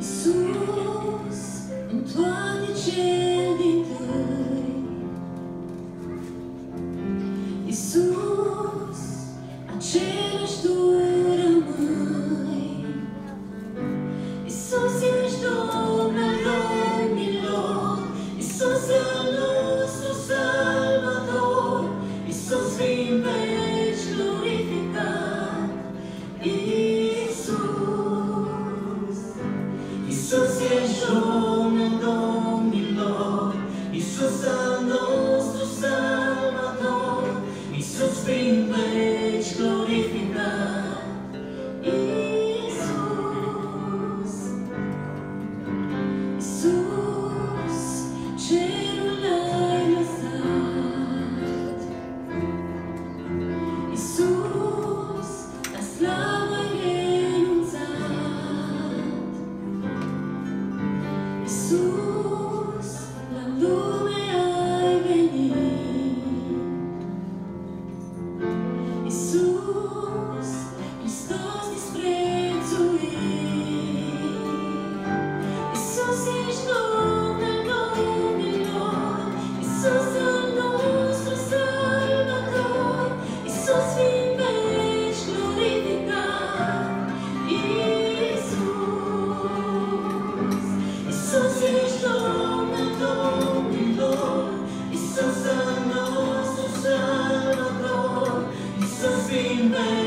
Iisus, în toate cel dintâi. Iisus, același Tu rămâi. Iisus, ești Domn al domnilor, Iisus al nostru Salvator, Iisus fii în veci glorificat. Iisus, ești Domn al domnilor, Iisus al nostru Salvator, Iisus fii în veci glorificat. Iisus, cerul ai lăsat. Iisus, la slavă ai renunțat. Iisus, la lume ai venit. Iisus, Hristos disprețuit. Iisus, ești Domn al domnilor, Iisus al nostru Salvator, Iisus fii în veci glorificat. Iisus, ești Domn al domnilor, Iisus al nostru Salvator, Iisus fii în veci